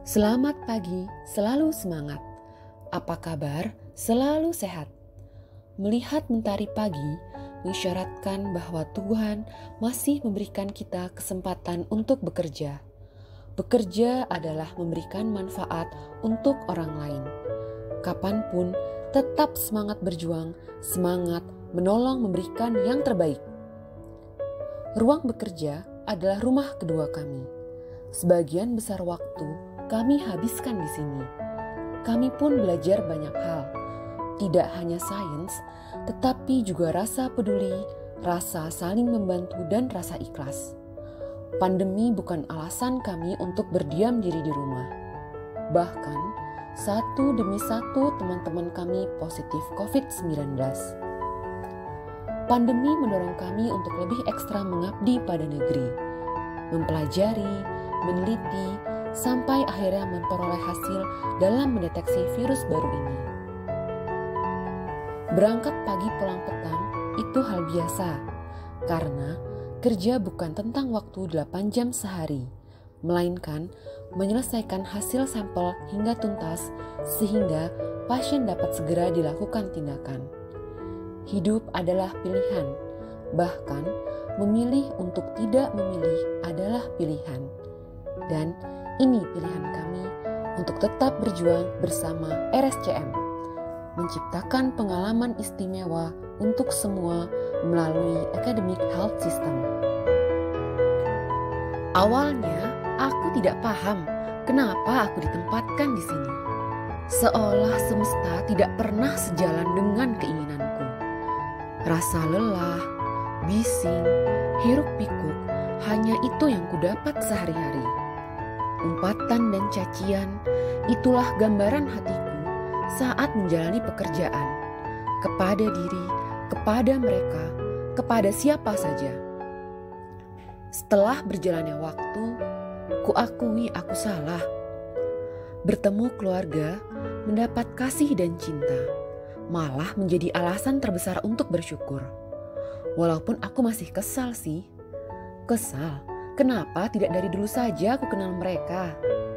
Selamat pagi, selalu semangat. Apa kabar? Selalu sehat. Melihat mentari pagi mengisyaratkan bahwa Tuhan masih memberikan kita kesempatan untuk bekerja. Bekerja adalah memberikan manfaat untuk orang lain. Kapanpun, tetap semangat berjuang, semangat menolong memberikan yang terbaik. Ruang bekerja adalah rumah kedua kami. Sebagian besar waktu kami habiskan di sini. Kami pun belajar banyak hal, tidak hanya sains, tetapi juga rasa peduli, rasa saling membantu, dan rasa ikhlas. Pandemi bukan alasan kami untuk berdiam diri di rumah. Bahkan, satu demi satu teman-teman kami positif COVID-19. Pandemi mendorong kami untuk lebih ekstra mengabdi pada negeri, mempelajari, meneliti, sampai akhirnya memperoleh hasil dalam mendeteksi virus baru ini. Berangkat pagi pulang petang itu hal biasa, karena kerja bukan tentang waktu 8 jam sehari, melainkan menyelesaikan hasil sampel hingga tuntas sehingga pasien dapat segera dilakukan tindakan. Hidup adalah pilihan, bahkan memilih untuk tidak memilih adalah pilihan. Dan ini pilihan kami untuk tetap berjuang bersama RSCM, menciptakan pengalaman istimewa untuk semua melalui Academic Health System. Awalnya, aku tidak paham kenapa aku ditempatkan di sini. Seolah semesta tidak pernah sejalan dengan keinginanku. Rasa lelah, bising, hiruk-pikuk, hanya itu yang kudapat sehari-hari. Umpatan dan cacian, itulah gambaran hatiku saat menjalani pekerjaan. Kepada diri, kepada mereka, kepada siapa saja. Setelah berjalannya waktu, kuakui aku salah. Bertemu keluarga, mendapat kasih dan cinta, malah menjadi alasan terbesar untuk bersyukur. Walaupun aku masih kesal sih. Kesal, kenapa tidak dari dulu saja aku kenal mereka?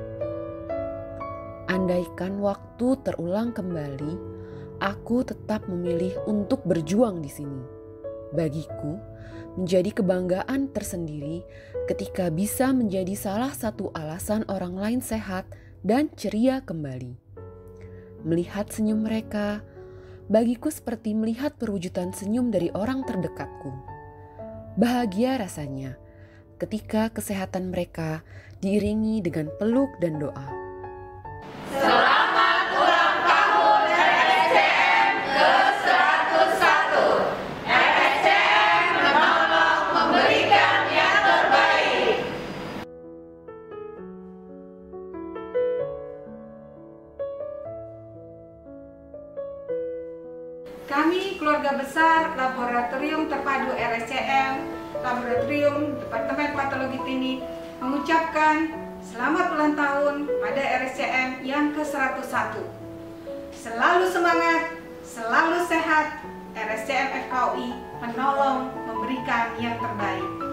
Andaikan waktu terulang kembali, aku tetap memilih untuk berjuang di sini. Bagiku, menjadi kebanggaan tersendiri ketika bisa menjadi salah satu alasan orang lain sehat dan ceria kembali. Melihat senyum mereka, bagiku seperti melihat perwujudan senyum dari orang terdekatku. Bahagia rasanya ketika kesehatan mereka diiringi dengan peluk dan doa. Selamat ulang tahun RSCM ke-101. RSCM menolong memberikan yang terbaik. Kami keluarga besar Laboratorium Terpadu RSCM, Laboratorium Departemen Patologi Klinik mengucapkan selamat ulang tahun pada RSCM yang ke-101. Selalu semangat, selalu sehat, RSCM FKUI menolong memberikan yang terbaik.